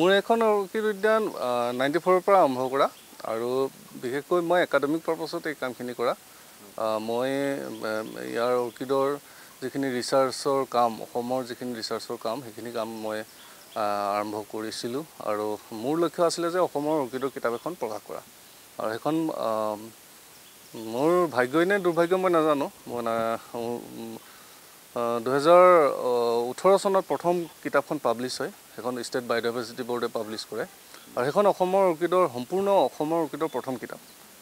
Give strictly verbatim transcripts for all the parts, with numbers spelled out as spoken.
মোৰ এখন অৰ্কিড উদ্যান নাইণ্টি ফ'ৰৰ পৰা আৰম্ভ কৰা আৰু বিশেষকৈ মই একাডেমিক পাৰপাছত এই কামখিনি কৰা মই ইয়াৰ অৰ্কিডৰ যিখিনি ৰিচাৰ্চৰ কাম অসমৰ যিখিনি ৰিচাৰ্চৰ কাম সেইখিনি কাম মই আৰম্ভ কৰিছিলোঁ আৰু মোৰ লক্ষ্য আছিলে যে অসমৰ অৰ্কিডৰ কিতাপ এখন প্ৰকাশ কৰা আৰু সেইখন মোৰ ভাগ্যই নে দুৰ্ভাগ্য মই নাজানো মই দুহেজাৰ ওঠৰ চনত প্ৰথম কিতাপখন পাব্লিছ হয় সেইখন ষ্টেট বায়'ডাইভাৰ্চিটি বৰ্ডে পাব্লিছ কৰে আৰু সেইখন অসমৰ অৰ্কিডৰ সম্পূৰ্ণ অসমৰ অৰ্কিডৰ প্ৰথম কিতাপ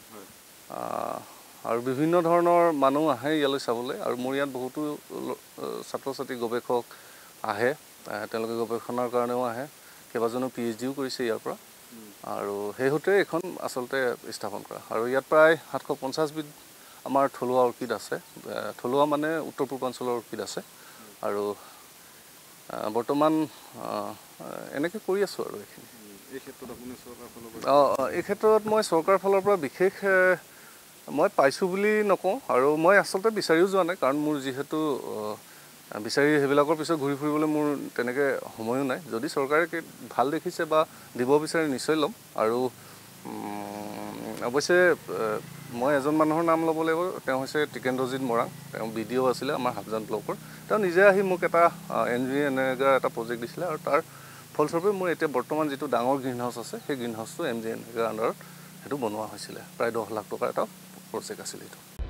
আৰু বিভিন্ন ধৰণৰ মানুহ আহে ইয়ালৈ চাবলৈ আৰু মোৰ ইয়াত বহুতো ছাত্ৰ ছাত্ৰী গৱেষক আহে তেওঁলোকে গৱেষণাৰ কাৰণেও আহে কেইবাজনো পি এইচ ডিও কৰিছে ইয়াৰ পৰা আৰু সেইহতে এখন আচলতে স্থাপন কৰা আৰু ইয়াত প্ৰায় সাতশ পঞ্চাছ বিধ আমাৰ থলুৱা অৰ্কিড আছে থলুৱা মানে উত্তৰ পূৰ্বাঞ্চলৰ অৰ্কিড আছে আৰু বৰ্তমান এনেকৈ কৰি আছোঁ আৰু এইখিনি এই ক্ষেত্ৰত আপুনি চৰকাৰৰ ফালৰ পৰা অঁ এই ক্ষেত্ৰত মই চৰকাৰৰ ফালৰ পৰা বিশেষ মই পাইছোঁ বুলি নকওঁ আৰু মই আচলতে বিচাৰিও যোৱা নাই কাৰণ মোৰ যিহেতু বিচাৰি সেইবিলাকৰ পিছত ঘূৰি ফুৰিবলৈ মোৰ তেনেকৈ সময়ো নাই যদি চৰকাৰে ভাল দেখিছে বা দিব বিচাৰে নিশ্চয় ল'ম আৰু অৱশ্যে মই এজন মানুহৰ নাম ল'ব লাগিব তেওঁ হৈছে টিকেন্দ্ৰজিৎ মৰাণ তেওঁ বি ডি অ' আছিলে আমাৰ হাফজান ব্লকৰ তেওঁ নিজে আহি মোক এটা এন জি এনেকুৱা এটা প্ৰজেক্ট দিছিলে আৰু তাৰ ফলস্বৰূপে মোৰ এতিয়া বৰ্তমান যিটো ডাঙৰ গ্ৰীণ হাউচ আছে সেই গ্ৰীণ হাউচটো এম জি এনেকাৰ আণ্ডাৰত সেইটো বনোৱা হৈছিলে প্ৰায় দহ লাখ টকাৰ এটা প্ৰজেক্ট আছিলে এইটো